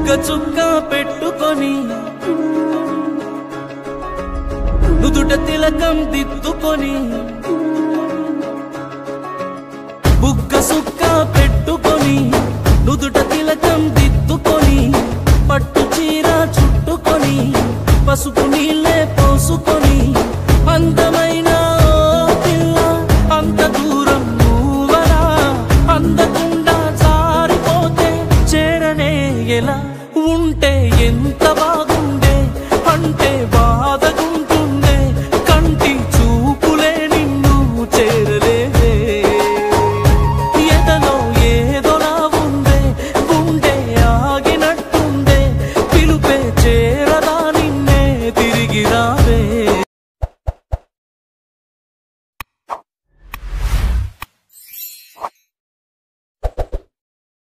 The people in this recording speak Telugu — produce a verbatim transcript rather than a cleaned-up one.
చుక్క పెట్టుకొని నుదుట తిలకం దిద్దుకొని బుగ్గ సుక్క పెట్టుకొని నుదుట తిలకం దిద్దుకొని పట్టు చీర చుట్టుకొని పసుపు నీళ్ళే పోసుకొని